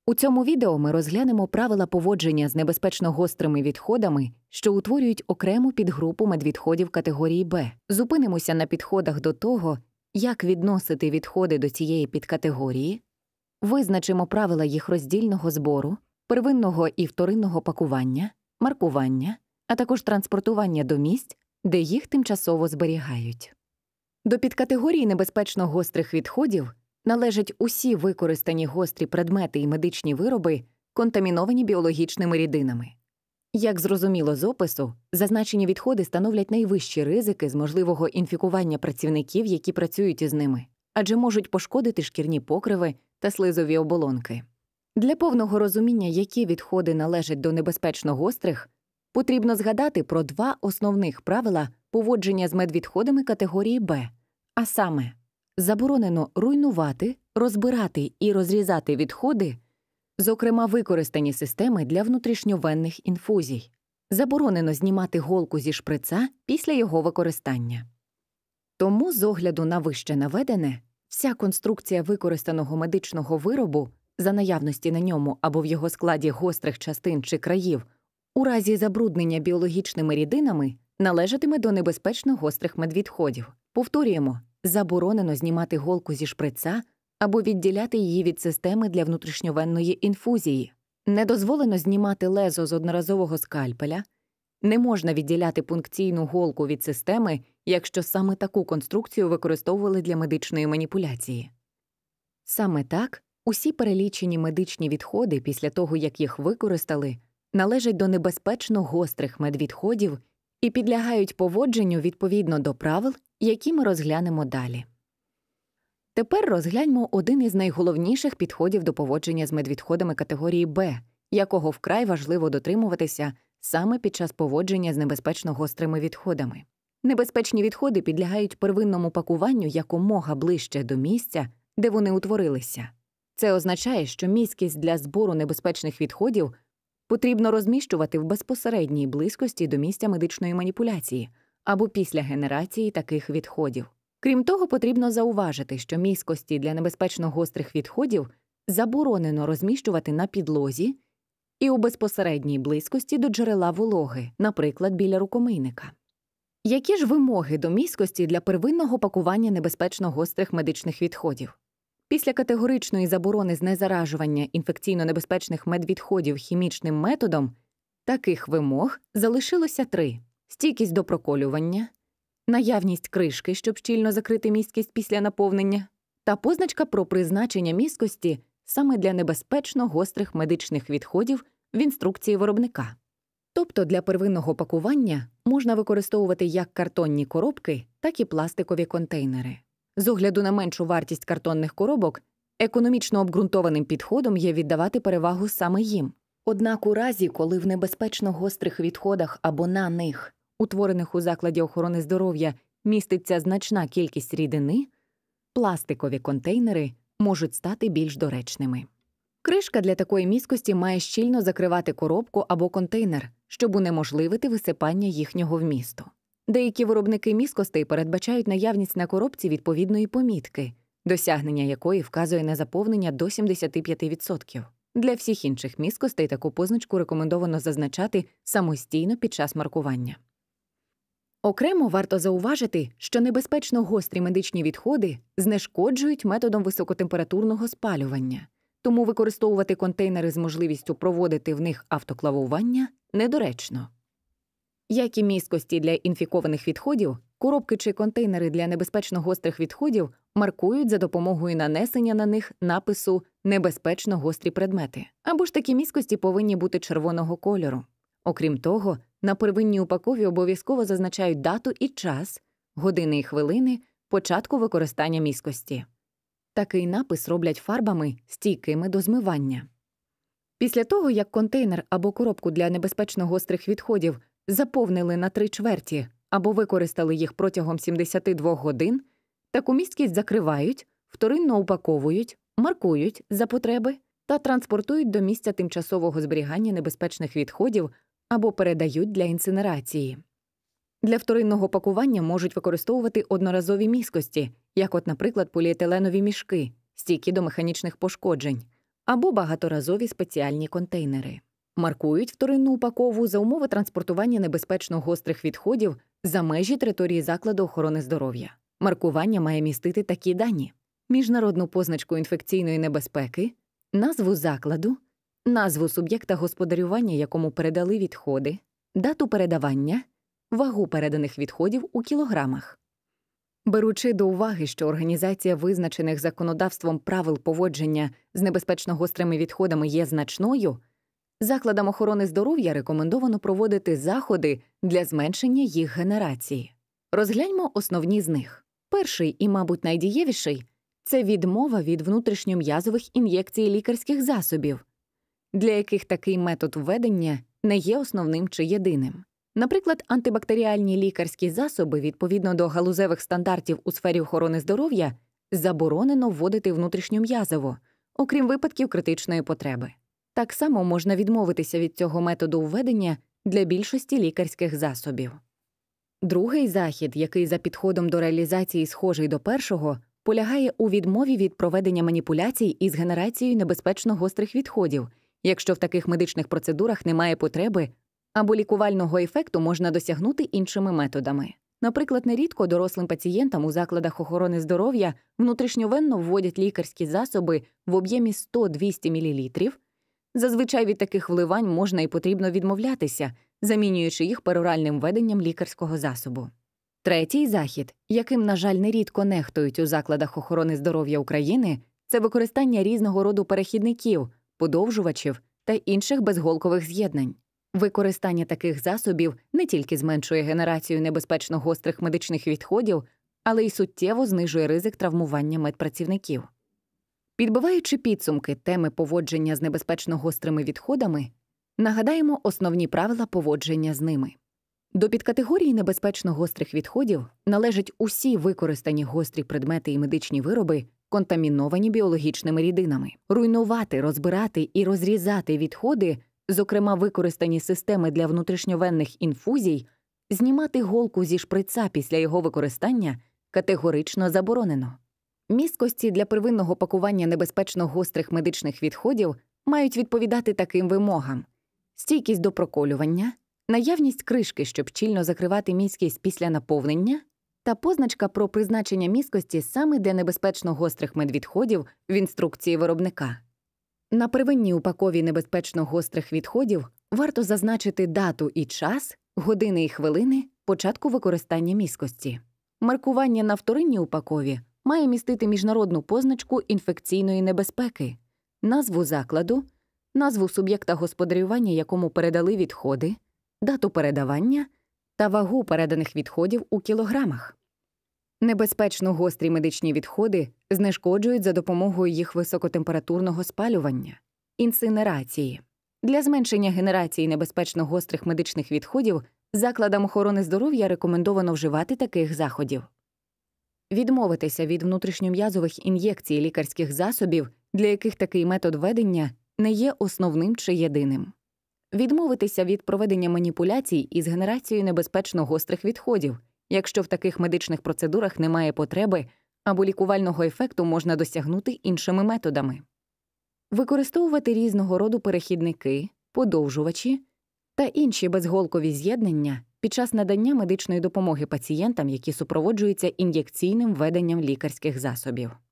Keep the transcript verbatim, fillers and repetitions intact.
У цьому відео ми розглянемо правила поводження з небезпечно гострими відходами, що утворюють окрему підгрупу медвідходів категорії Б. Зупинимося на підходах до того, як відносити відходи до цієї підкатегорії, визначимо правила їх роздільного збору, первинного і вторинного пакування, маркування, а також транспортування до місць, де їх тимчасово зберігають. До підкатегорії небезпечно гострих відходів належать усі використані гострі предмети і медичні вироби, контаміновані біологічними рідинами. Як зрозуміло з опису, зазначені відходи становлять найвищі ризики з можливого інфікування працівників, які працюють із ними, адже можуть пошкодити шкірні покриви та слизові оболонки. Для повного розуміння, які відходи належать до небезпечно гострих, потрібно згадати про два основних правила поводження з медвідходами категорії Б, а саме заборонено руйнувати, розбирати і розрізати відходи, зокрема використані системи для внутрішньовенних інфузій. Заборонено знімати голку зі шприца після його використання. Тому, з огляду на вище наведене, вся конструкція використаного медичного виробу за наявності на ньому або в його складі гострих частин чи країв у разі забруднення біологічними рідинами належатиме до небезпечно гострих медвідходів. Повторюємо, заборонено знімати голку зі шприца або відділяти її від системи для внутрішньовенної інфузії. Не дозволено знімати лезо з одноразового скальпеля. Не можна відділяти пункційну голку від системи, якщо саме таку конструкцію використовували для медичної маніпуляції. Саме так, усі перелічені медичні відходи після того, як їх використали, належать до небезпечно гострих медвідходів і підлягають поводженню відповідно до правил, які ми розглянемо далі. Тепер розгляньмо один із найголовніших підходів до поводження з медвідходами категорії Б, якого вкрай важливо дотримуватися саме під час поводження з небезпечно гострими відходами. Небезпечні відходи підлягають первинному пакуванню якомога ближче до місця, де вони утворилися. Це означає, що міськість для збору небезпечних відходів потрібно розміщувати в безпосередній близькості до місця медичної маніпуляції або після генерації таких відходів. Крім того, потрібно зауважити, що міськості для небезпечно гострих відходів заборонено розміщувати на підлозі і у безпосередній близькості до джерела вологи, наприклад, біля рукомийника. Які ж вимоги до міськості для первинного пакування небезпечно гострих медичних відходів? Після категоричної заборони знезаражування інфекційно-небезпечних медвідходів хімічним методом таких вимог залишилося три – стійкість до проколювання, наявність кришки, щоб щільно закрити місткість після наповнення, та позначка про призначення місткості саме для небезпечно гострих медичних відходів в інструкції виробника. Тобто для первинного пакування можна використовувати як картонні коробки, так і пластикові контейнери. З огляду на меншу вартість картонних коробок, економічно обґрунтованим підходом є віддавати перевагу саме їм. Однак у разі, коли в небезпечно гострих відходах або на них, утворених у закладі охорони здоров'я, міститься значна кількість рідини, пластикові контейнери можуть стати більш доречними. Кришка для такої міськості має щільно закривати коробку або контейнер, щоб унеможливити висипання їхнього вмісту. Деякі виробники міскостей передбачають наявність на коробці відповідної помітки, досягнення якої вказує на заповнення до сімдесят п'ять відсотків. Для всіх інших міскостей таку позначку рекомендовано зазначати самостійно під час маркування. Окремо варто зауважити, що небезпечно гострі медичні відходи знешкоджують методом високотемпературного спалювання, тому використовувати контейнери з можливістю проводити в них автоклавування недоречно. Як і місткості для інфікованих відходів, коробки чи контейнери для небезпечно гострих відходів маркують за допомогою нанесення на них напису «небезпечно гострі предмети». Або ж такі місткості повинні бути червоного кольору. Окрім того, на первинній упаковці обов'язково зазначають дату і час, години і хвилини початку використання міськості. Такий напис роблять фарбами, стійкими до змивання. Після того, як контейнер або коробку для небезпечно гострих відходів заповнили на три чверті або використали їх протягом сімдесят два годин, таку місткість закривають, вторинно упаковують, маркують за потреби та транспортують до місця тимчасового зберігання небезпечних відходів або передають для інсинерації. Для вторинного пакування можуть використовувати одноразові міськості, як от, наприклад, поліетиленові мішки, стійкі до механічних пошкоджень, або багаторазові спеціальні контейнери. Маркують вторинну упакову за умови транспортування небезпечно гострих відходів за межі території закладу охорони здоров'я. Маркування має містити такі дані: міжнародну позначку інфекційної небезпеки, назву закладу, назву суб'єкта господарювання, якому передали відходи, дату передавання, вагу переданих відходів у кілограмах. Беручи до уваги, що організація визначених законодавством правил поводження з небезпечно гострими відходами є значною, закладам охорони здоров'я рекомендовано проводити заходи для зменшення їх генерації. Розгляньмо основні з них. Перший і, мабуть, найдієвіший – це відмова від внутрішньом'язових ін'єкцій лікарських засобів, для яких такий метод введення не є основним чи єдиним. Наприклад, антибактеріальні лікарські засоби, відповідно до галузевих стандартів у сфері охорони здоров'я, заборонено вводити внутрішньом'язово, окрім випадків критичної потреби. Так само можна відмовитися від цього методу введення для більшості лікарських засобів. Другий захід, який за підходом до реалізації схожий до першого, полягає у відмові від проведення маніпуляцій із генерацією небезпечно гострих відходів, якщо в таких медичних процедурах немає потреби або лікувального ефекту можна досягнути іншими методами. Наприклад, нерідко дорослим пацієнтам у закладах охорони здоров'я внутрішньовенно вводять лікарські засоби в об'ємі сто-двісті мілілітрів. Зазвичай від таких вливань можна і потрібно відмовлятися, замінюючи їх пероральним введенням лікарського засобу. Третій захід, яким, на жаль, нерідко нехтують у закладах охорони здоров'я України, це використання різного роду перехідників, подовжувачів та інших безголкових з'єднань. Використання таких засобів не тільки зменшує генерацію небезпечно гострих медичних відходів, але й суттєво знижує ризик травмування медпрацівників. Підбиваючи підсумки теми поводження з небезпечно гострими відходами, нагадаємо основні правила поводження з ними. До підкатегорії небезпечно гострих відходів належать усі використані гострі предмети і медичні вироби, контаміновані біологічними рідинами. Руйнувати, розбирати і розрізати відходи, зокрема використані системи для внутрішньовенних інфузій, знімати голку зі шприца після його використання категорично заборонено. Місткості для первинного пакування небезпечно гострих медичних відходів мають відповідати таким вимогам: стійкість до проколювання, наявність кришки, щоб щільно закривати місткість після наповнення, та позначка про призначення місткості саме для небезпечно гострих медвідходів в інструкції виробника. На первинній упакові небезпечно гострих відходів варто зазначити дату і час, години і хвилини початку використання місткості. Маркування на вторинній упакові має містити міжнародну позначку інфекційної небезпеки, назву закладу, назву суб'єкта господарювання, якому передали відходи, дату передавання та вагу переданих відходів у кілограмах. Небезпечно гострі медичні відходи знешкоджують за допомогою їх високотемпературного спалювання, інсинерації. Для зменшення генерації небезпечно гострих медичних відходів закладам охорони здоров'я рекомендовано вживати таких заходів: відмовитися від внутрішньом'язових ін'єкцій лікарських засобів, для яких такий метод ведення не є основним чи єдиним. Відмовитися від проведення маніпуляцій із генерацією небезпечно гострих відходів, якщо в таких медичних процедурах немає потреби або лікувального ефекту можна досягнути іншими методами. Використовувати різного роду перехідники, подовжувачі та інші безголкові з'єднання під час надання медичної допомоги пацієнтам, які супроводжуються ін'єкційним введенням лікарських засобів.